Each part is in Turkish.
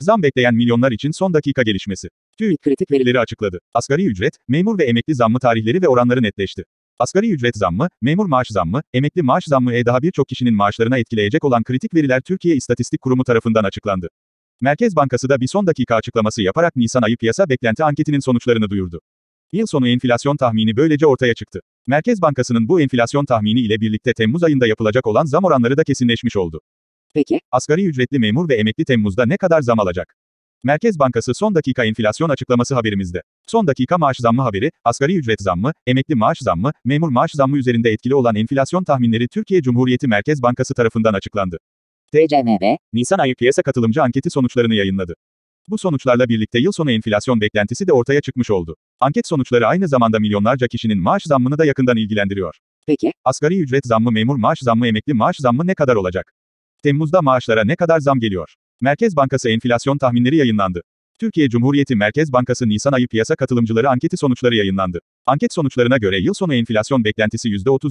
Zam bekleyen milyonlar için son dakika gelişmesi. TÜİK kritik verileri açıkladı. Asgari ücret, memur ve emekli zammı tarihleri ve oranları netleşti. Asgari ücret zammı, memur maaş zammı, emekli maaş zammı daha birçok kişinin maaşlarına etkileyecek olan kritik veriler Türkiye İstatistik Kurumu tarafından açıklandı. Merkez Bankası da bir son dakika açıklaması yaparak Nisan ayı piyasa beklenti anketinin sonuçlarını duyurdu. Yıl sonu enflasyon tahmini böylece ortaya çıktı. Merkez Bankası'nın bu enflasyon tahmini ile birlikte Temmuz ayında yapılacak olan zam oranları da kesinleşmiş oldu. Peki, asgari ücretli memur ve emekli Temmuz'da ne kadar zam alacak? Merkez Bankası son dakika enflasyon açıklaması haberimizde. Son dakika maaş zammı haberi, asgari ücret zammı, emekli maaş zammı, memur maaş zammı üzerinde etkili olan enflasyon tahminleri Türkiye Cumhuriyeti Merkez Bankası tarafından açıklandı. TCMB, Nisan ayı piyasa katılımcı anketi sonuçlarını yayınladı. Bu sonuçlarla birlikte yıl sonu enflasyon beklentisi de ortaya çıkmış oldu. Anket sonuçları aynı zamanda milyonlarca kişinin maaş zammını da yakından ilgilendiriyor. Peki, asgari ücret zammı, memur maaş zammı, emekli maaş zammı ne kadar olacak? Temmuz'da maaşlara ne kadar zam geliyor? Merkez Bankası enflasyon tahminleri yayınlandı. Türkiye Cumhuriyeti Merkez Bankası Nisan ayı piyasa katılımcıları anketi sonuçları yayınlandı. Anket sonuçlarına göre yıl sonu enflasyon beklentisi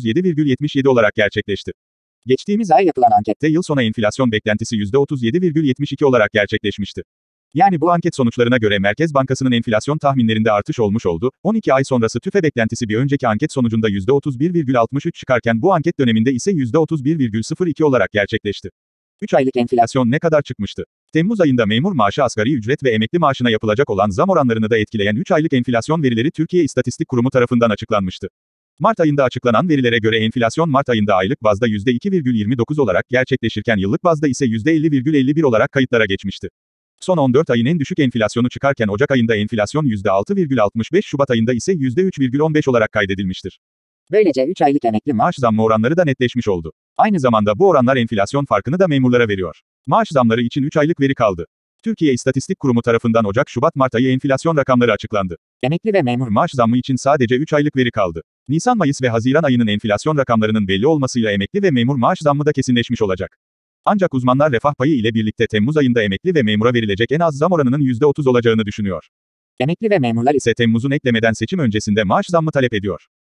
%37,77 olarak gerçekleşti. Geçtiğimiz ay yapılan ankette yıl sonu enflasyon beklentisi %37,72 olarak gerçekleşmişti. Yani bu anket sonuçlarına göre Merkez Bankası'nın enflasyon tahminlerinde artış olmuş oldu. 12 ay sonrası TÜFE beklentisi bir önceki anket sonucunda %31,63 çıkarken bu anket döneminde ise %31,02 olarak gerçekleşti. 3 aylık enflasyon ne kadar çıkmıştı? Temmuz ayında memur maaşı, asgari ücret ve emekli maaşına yapılacak olan zam oranlarını da etkileyen 3 aylık enflasyon verileri Türkiye İstatistik Kurumu tarafından açıklanmıştı. Mart ayında açıklanan verilere göre enflasyon Mart ayında aylık bazda %2,29 olarak gerçekleşirken yıllık bazda ise %50,51 olarak kayıtlara geçmişti. Son 14 ayın en düşük enflasyonu çıkarken Ocak ayında enflasyon %6,65, Şubat ayında ise %3,15 olarak kaydedilmiştir. Böylece 3 aylık emekli maaş zammı oranları da netleşmiş oldu. Aynı zamanda bu oranlar enflasyon farkını da memurlara veriyor. Maaş zamları için 3 aylık veri kaldı. Türkiye İstatistik Kurumu tarafından Ocak-Şubat-Mart ayı enflasyon rakamları açıklandı. Emekli ve memur maaş zammı için sadece 3 aylık veri kaldı. Nisan-Mayıs ve Haziran ayının enflasyon rakamlarının belli olmasıyla emekli ve memur maaş zammı da kesinleşmiş olacak. Ancak uzmanlar refah payı ile birlikte Temmuz ayında emekli ve memura verilecek en az zam oranının %30 olacağını düşünüyor. Emekli ve memurlar ise Temmuz'un eklemeden seçim öncesinde maaş zammı talep ediyor.